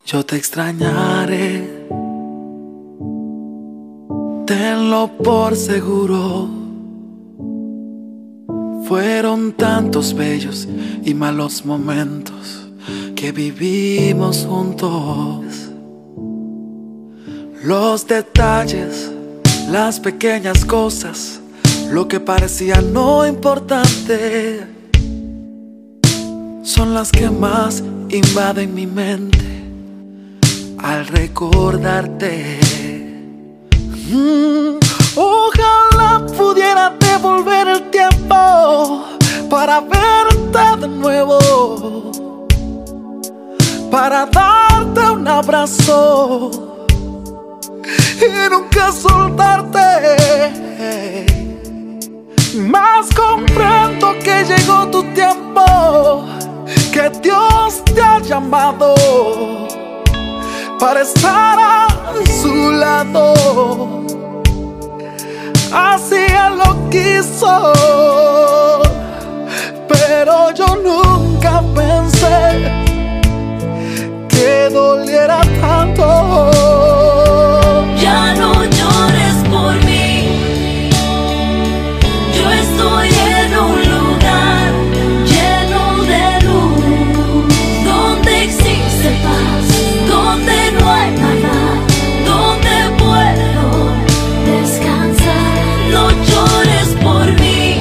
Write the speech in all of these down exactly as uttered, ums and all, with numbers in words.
Yo te extrañaré, tenlo por seguro. Fueron tantos bellos y malos momentos que vivimos juntos. Los detalles, las pequeñas cosas, lo que parecía no importante, son las que más invaden mi mente al recordarte. mm, Ojalá pudiera devolver el tiempo para verte de nuevo, para darte un abrazo y nunca soltarte. Mas comprendo que llegó tu tiempo, que Dios te ha llamado para estar a su lado. Así Él lo quiso, pero yo nunca pensé que doliera tanto. Ya no llores por mí, yo estoy en un lugar lleno de luz, donde existe paz, donde no hay maldad, donde puedo descansar. No llores por mí,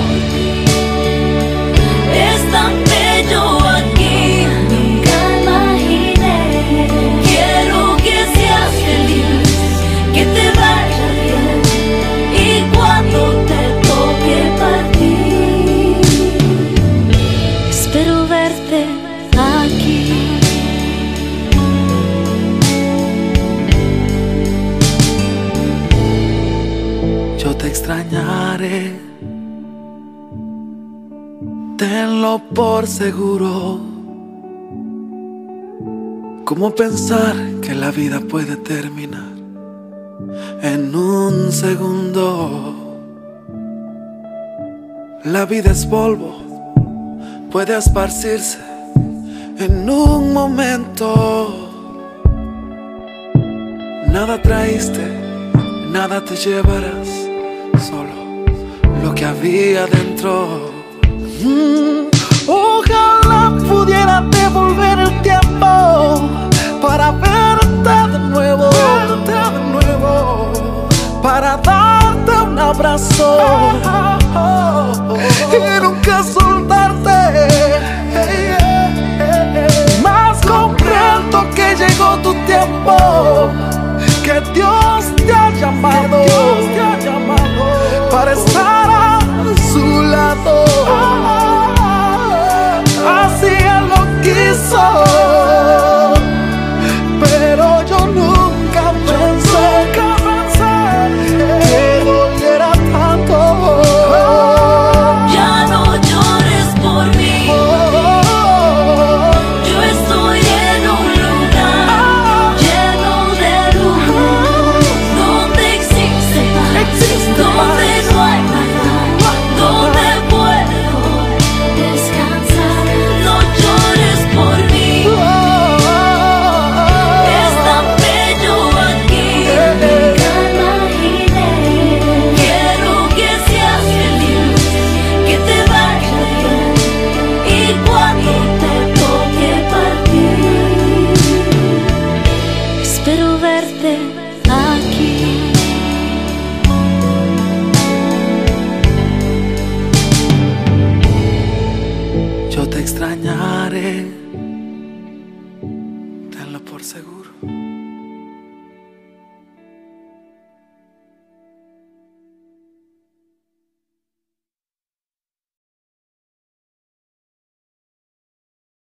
es tan bello aquí, nunca imaginé. Quiero que seas feliz, que te vaya bien, y cuando te toque partir, espero verte aquí. Yo te extrañaré, tenlo por seguro. ¿Cómo pensar que la vida puede terminar en un segundo? La vida es polvo, puede esparcirse en un momento. Nada traíste, nada te llevarás, solo lo que había dentro. Mm, ojalá pudiera devolver el tiempo para verte de nuevo, verte de nuevo, para darte un abrazo y nunca soltarte. Mas comprendo que llegó tu tiempo, que Dios te ha llamado, Dios te ha llamado para estar a su lado. Así Él lo quiso, pero yo nunca pensé, nunca pensé que doliera tanto. Ya no llores por mí, yo estoy en un lugar lleno de luz, donde existe paz, donde no hay maldad, donde puedo descansar. No llores por mí, es tan bello aquí, nunca imaginé. Quiero que seas feliz, que te vaya bien, y cuando te toque partir, espero verte aquí. Yo te extrañaré, tenlo por seguro.